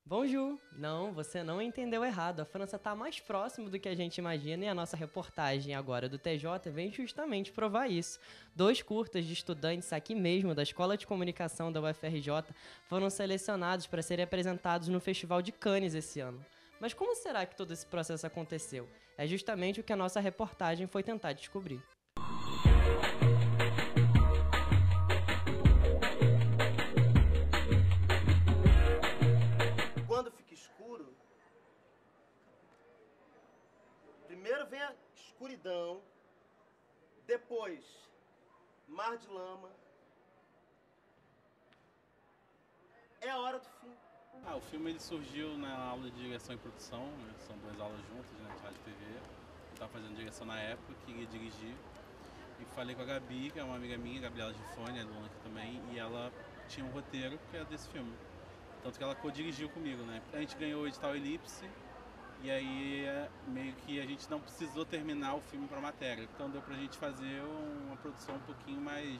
Bonjour! Não, você não entendeu errado. A França está mais próximo do que a gente imagina e a nossa reportagem agora do TJ vem justamente provar isso. Dois curtas de estudantes aqui mesmo da Escola de Comunicação da UFRJ foram selecionados para serem apresentados no Festival de Cannes esse ano. Mas como será que todo esse processo aconteceu? É justamente o que a nossa reportagem foi tentar descobrir. Quando fica escuro, primeiro vem a escuridão, depois mar de lama. É a hora do fim. O filme ele surgiu na aula de direção e produção, né? São duas aulas juntas, né, de rádio e TV. Eu estava fazendo direção na época, queria dirigir. E falei com a Gabi, que é uma amiga minha, Gabriela Gifone, é aluna aqui também, e ela tinha um roteiro que era desse filme. Tanto que ela co-dirigiu comigo, né? A gente ganhou o edital Elipse, e aí meio que a gente não precisou terminar o filme para matéria. Então deu pra gente fazer uma produção um pouquinho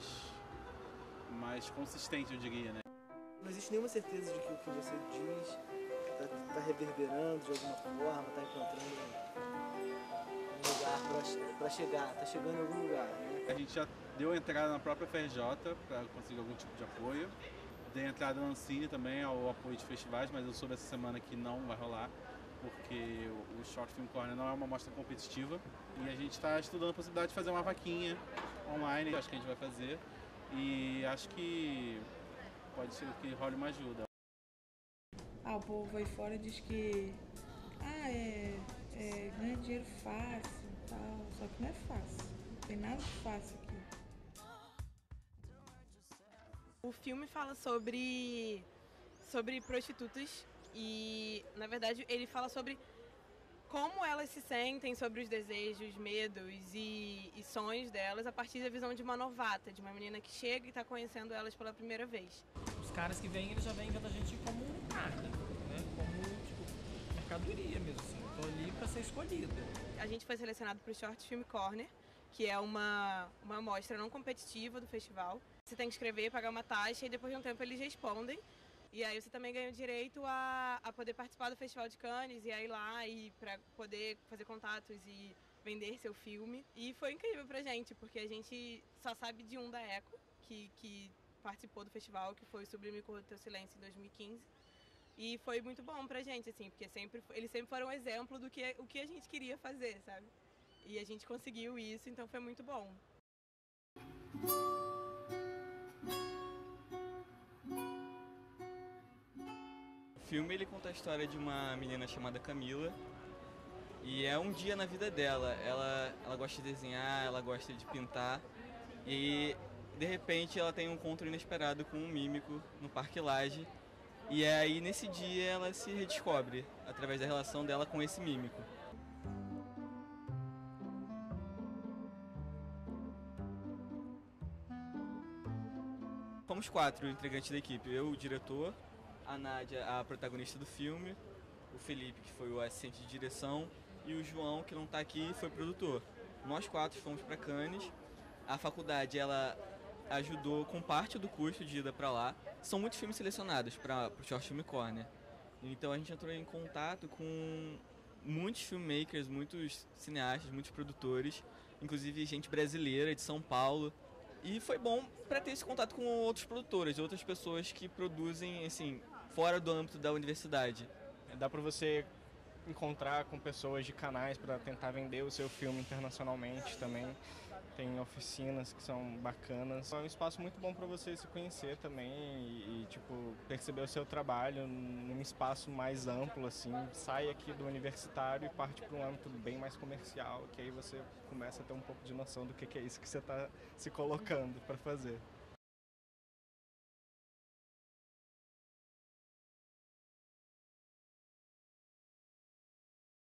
mais consistente, eu diria, né? Não existe nenhuma certeza de que o que você diz está reverberando de alguma forma, está encontrando um lugar para chegar, está chegando em algum lugar, né? A gente já deu entrada na própria FRJ para conseguir algum tipo de apoio. Dei entrada na Ancine também ao apoio de festivais, mas eu soube essa semana que não vai rolar, porque o Short Film Corner não é uma mostra competitiva. E a gente está estudando a possibilidade de fazer uma vaquinha online, acho que a gente vai fazer. E acho que pode ser que role uma ajuda. O povo aí fora diz que ganha dinheiro fácil e tal, só que não é fácil, não tem nada de fácil aqui. O filme fala sobre prostitutas e, na verdade, ele fala sobre como elas se sentem, sobre os desejos, medos e sonhos delas a partir da visão de uma novata, de uma menina que chega e está conhecendo elas pela primeira vez. Os caras que vêm, eles já vêm vendo a gente como carne, né? Como, tipo, mercadoria mesmo, assim. Eu tô ali pra ser escolhida. A gente foi selecionado para o Short Film Corner, que é uma mostra não competitiva do festival. Você tem que escrever, pagar uma taxa e depois de um tempo eles respondem. E aí você também ganha o direito a poder participar do Festival de Cannes e a ir lá e para poder fazer contatos e vender seu filme. E foi incrível pra gente, porque a gente só sabe de um da Eco, que participou do festival, que foi o Sublime Cor do Teu Silêncio em 2015. E foi muito bom pra gente, assim, porque eles sempre foram um exemplo do que o que a gente queria fazer, sabe? E a gente conseguiu isso, então foi muito bom. O filme ele conta a história de uma menina chamada Camila e é um dia na vida dela. Ela gosta de desenhar, ela gosta de pintar e de repente ela tem um encontro inesperado com um mímico no Parque Lage e é aí nesse dia ela se redescobre através da relação dela com esse mímico. Fomos 4 integrantes da equipe, eu, o diretor, a Nádia, a protagonista do filme, o Felipe, que foi o assistente de direção, e o João, que não está aqui, foi produtor. Nós 4 fomos para Cannes. A faculdade ela ajudou com parte do custo de ida para lá. São muitos filmes selecionados para o Short Film Corner. Então a gente entrou em contato com muitos filmmakers, muitos cineastas, muitos produtores, inclusive gente brasileira de São Paulo. E foi bom para ter esse contato com outros produtores, outras pessoas que produzem assim fora do âmbito da universidade. Dá para você encontrar com pessoas de canais para tentar vender o seu filme internacionalmente também. Tem oficinas que são bacanas. É um espaço muito bom para você se conhecer também e tipo, perceber o seu trabalho num espaço mais amplo, assim. Sai aqui do universitário e parte para um âmbito bem mais comercial, que aí você começa a ter um pouco de noção do que é isso que você está se colocando para fazer.